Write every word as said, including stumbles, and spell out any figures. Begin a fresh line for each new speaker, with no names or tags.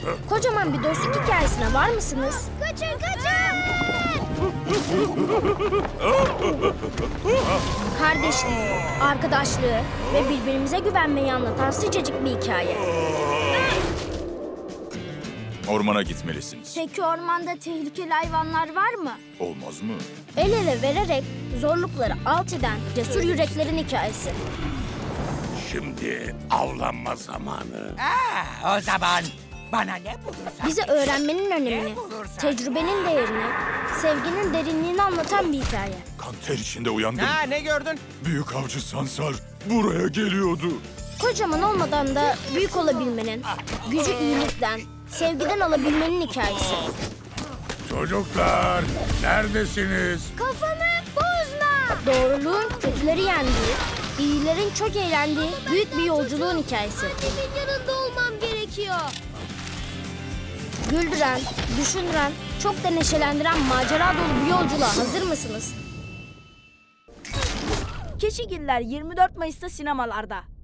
Kocaman bir dostluk hikayesine var mısınız?
Kaçın kaçın!
Kardeşliği, arkadaşlığı ve birbirimize güvenmeyi anlatan sıcacık bir hikaye.
Ormana gitmelisiniz.
Peki ormanda tehlikeli hayvanlar var mı?
Olmaz mı?
El ele vererek zorlukları alt eden cesur yüreklerin hikayesi.
Şimdi avlanma zamanı.
Aa, o zaman bana ne bulursan...
Bize öğrenmenin önemini, tecrübenin değerini, sevginin derinliğini anlatan bir hikaye.
Kan ter içinde uyandım.
Ha, ne gördün?
Büyük avcı Sansar buraya geliyordu.
Kocaman olmadan da büyük olabilmenin, gücü iyilikten, sevgiden alabilmenin hikayesi.
Çocuklar, neredesiniz?
Kafamı bozma!
Doğruluğun kötüleri yendiği, iyilerin çok eğlendiği büyük bir yolculuğun hikayesi.
Annemin yanında olmam gerekiyor.
Güldüren, düşündüren, çok da neşelendiren macera dolu bir yolculuğa hazır mısınız?
Keçigiller yirmi dört Mayıs'ta sinemalarda.